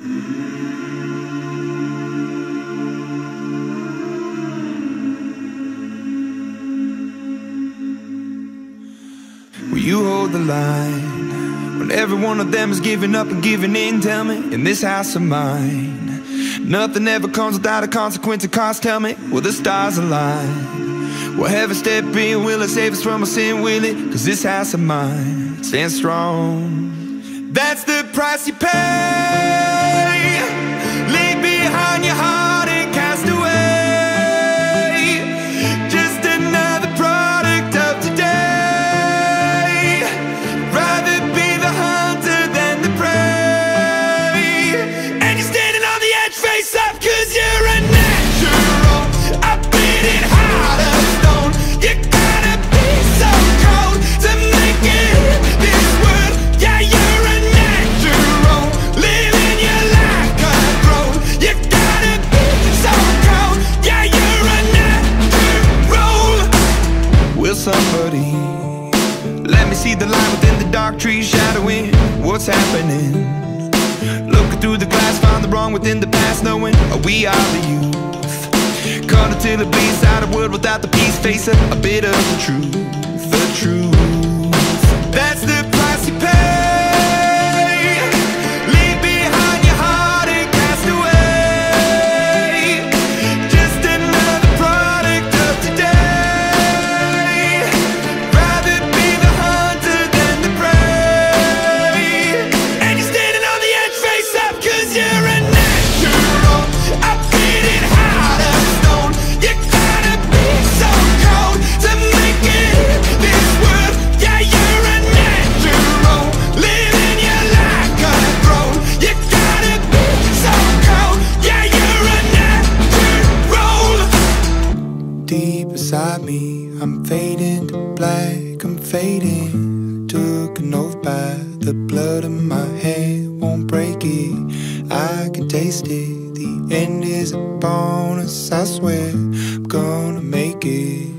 Will you hold the line when every one of them is giving up and giving in? Tell me, in this house of mine, nothing ever comes without a consequence of cost. Tell me, will the stars align? Will heaven step in? Will it save us from our sin? Will it? 'Cause this house of mine stands strong. That's the price you pay. Leave behind your heart and cast away. Just another product of today. Rather be the hunter than the prey. And you're standing on the edge, face up, 'cause you're a natural. I bleed it hard as stone. You gotta be so cold to make it in this world. Yeah, you're a natural, living your life cutthroat. You gotta be so cold. Yeah, you're a natural. Will somebody let me see the light within the dark trees shadowing what's happening? Looking through the glass, find the wrong within the past, knowing we are the youth. Cut until it bleeds out of wood without the peace, facing a bit of the truth. The truth, that's the price you pay. Leave behind your heart and cast away. Just another product of today. Rather be the hunter than the prey. And you're standing on the edge, face up, 'cause you're a natural. I bleed it hard as stone. You gotta be so cold to make it in this world. Yeah, you're a natural, living your life cutthroat. You gotta be so cold. Yeah, you're a natural. Deep inside me, I'm fading to black, I'm fading. Took an oath by the blood in my head, won't break it. I can taste it. The end is a bonus, I swear I'm gonna make it.